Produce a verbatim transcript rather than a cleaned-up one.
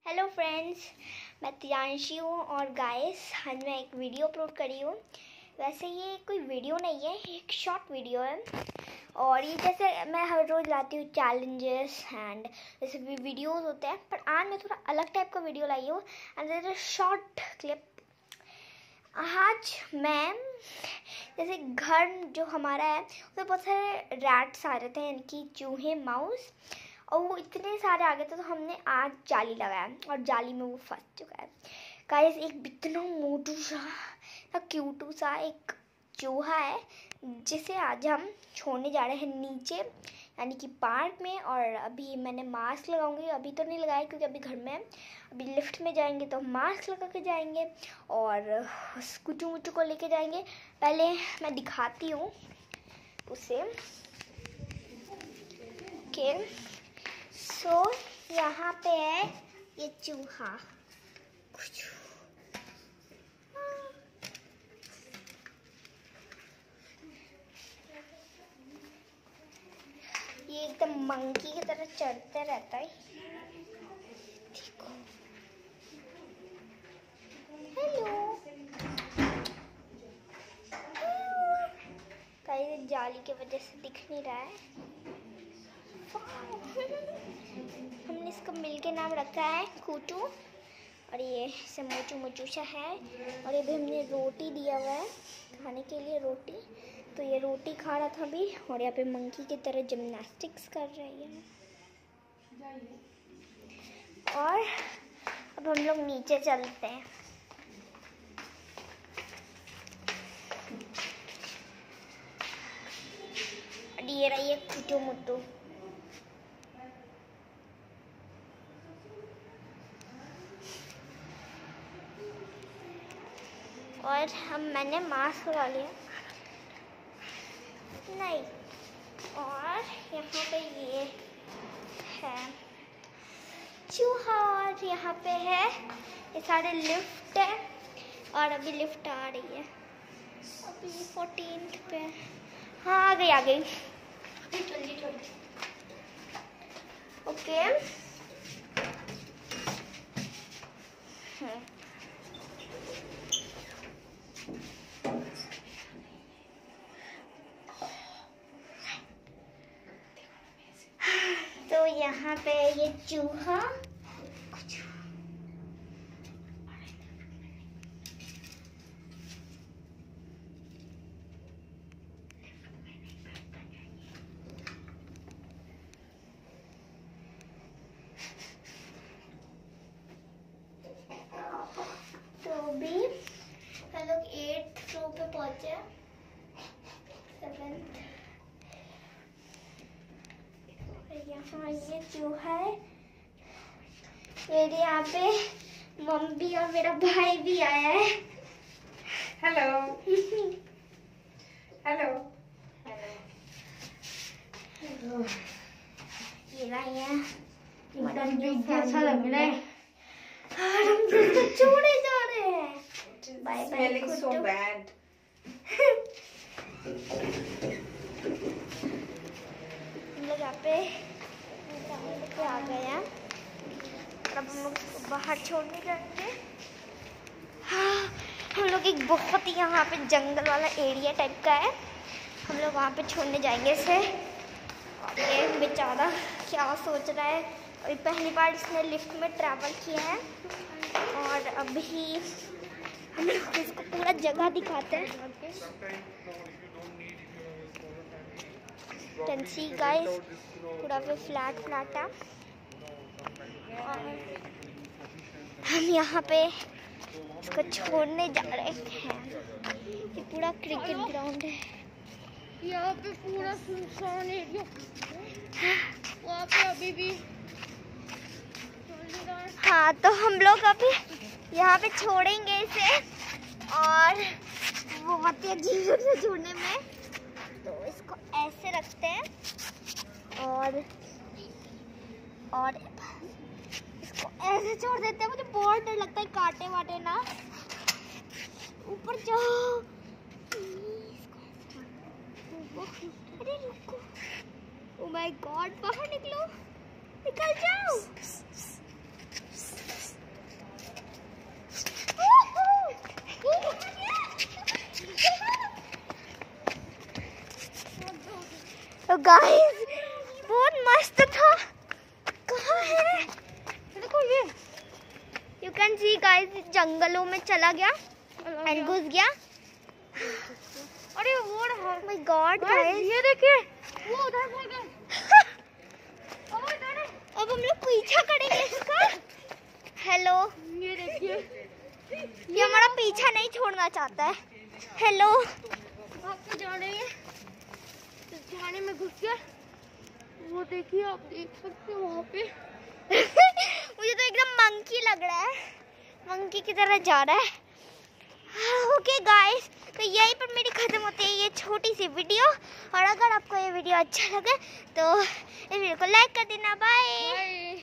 Hello friends, मैं तियांशी हूँ और गाइस आज मैं एक वीडियो अपलोड करी हूँ। वैसे ये कोई वीडियो नहीं है, एक शॉर्ट वीडियो है। और ये जैसे मैं हर रोज़ लाती हूँ चैलेंजेस एंड जैसे भी वीडियोस होते हैं, पर आज मैं थोड़ा अलग टाइप का वीडियो लाई हूँ and there is short clip. आज मैं जैसे घर जो हमारा है उसमें बहुत सारे रैट्स आ रहे थे, यानी कि चूहे, माउस, और वो इतने सारे आ गए थे तो हमने आज जाली लगाया और जाली में वो फंस चुका है। गाइस एक इतना मोटू सा क्यूटू सा एक चूहा है जिसे आज हम छोड़ने जा रहे हैं नीचे, यानी कि पार्क में। और अभी मैंने मास्क लगाऊंगी, अभी तो नहीं लगाया क्योंकि अभी घर में है। अभी लिफ्ट में जाएंगे तो मास्क लगा के जाएंगे और कुचू मुचू को लेके जाएंगे। पहले मैं दिखाती हूँ उसे। ओके सो so, यहाँ पे है ये चूहा। ये एकदम मंकी की तरह चढ़ते रहता है। देखो, हेलो कहीं जाली की वजह से दिख नहीं रहा है। हमने इसका मिलके नाम रखा है कूटू, और ये इसे मोचू मोचूसा है। और ये भी हमने रोटी दिया हुआ है खाने के लिए, रोटी। तो ये रोटी खा रहा था अभी, और यहाँ पे मंकी की तरह जिम्नास्टिक्स कर रही है। और अब हम लोग नीचे चलते हैं। ये रही है कूटू मुट्टू। और हम मैंने मास्क लगा लिया नहीं। और यहाँ पे ये है चूहा, और यहाँ पे है ये सारे लिफ्ट है, और अभी लिफ्ट आ रही है। अभी फोर्टीन्थ पे, हाँ आ गई आ गई जल्दी जल्दी। ओके तो यहाँ पे ये चूहा तो भी हम लोग एट्थ फ्लोर पे पहुंचे, सेवेंथ। यहाँ ये चूहा है, मेरे यहाँ पे मम्मी और मेरा भाई भी आया है। हेलो हेलो हेलो, ये रही है मटन जो कैसा लग रहा है? और हम तो छोड़े जा रहे हैं। Bye bye. Smelling so bad. हम लोग यहाँ पे पे आ गए हैं, अब हम लोग बाहर छोड़ने जाएंगे। हाँ, हम लोग एक बहुत ही यहाँ पे जंगल वाला एरिया टाइप का है, हम लोग वहाँ पे छोड़ने जाएंगे इसे। और ये बेचारा क्या सोच रहा है, अभी पहली बार इसने लिफ्ट में ट्रैवल किया है। और अभी हम लोग इसको पूरा जगह दिखाते हैं। कैन सी गाइस, पूरा पे फ्लैट फ्लैट है। और हम यहाँ पे इसको छोड़ने जा रहे हैं। ये पूरा क्रिकेट ग्राउंड है, यहाँ पे पूरा सुनसान एरिया, वहाँ पे अभी भी। हाँ तो हम लोग अभी यहाँ पे छोड़ेंगे इसे, और वो बहुत ही अजीब से छोड़ने में। तो इसको ऐसे रखते हैं और और इसको ऐसे छोड़ देते हैं। मुझे बहुत डर लगता है काटे वाटे ना। ऊपर जाओ, अरे रुको, ओह माय गॉड, बाहर निकलो, निकल जाओ। गाइस बहुत मस्त था। कहाँ है? देखो ये, यू कैन सी गाइस जंगलों में चला गया एंड घुस गया। अरे वो रहा। माय गॉड गाइस ये देखिए वो उधर भाग गया। अब इधर है। अब हम लोग पीछा करेंगे इसका। हेलो, ये देखिए ये हमारा पीछा नहीं छोड़ना चाहता है। हेलो, भाग के जा रहे हैं, झाड़ी में घुस गया। वो देखिए आप देख सकते हो वहाँ पे। मुझे तो एकदम मंकी लग रहा है, मंकी की तरह जा रहा है। ओके गाइस, तो यहीं पर मेरी ख़त्म होती है ये छोटी सी वीडियो। और अगर आपको ये वीडियो अच्छा लगे तो इस वीडियो को लाइक कर देना। बाय।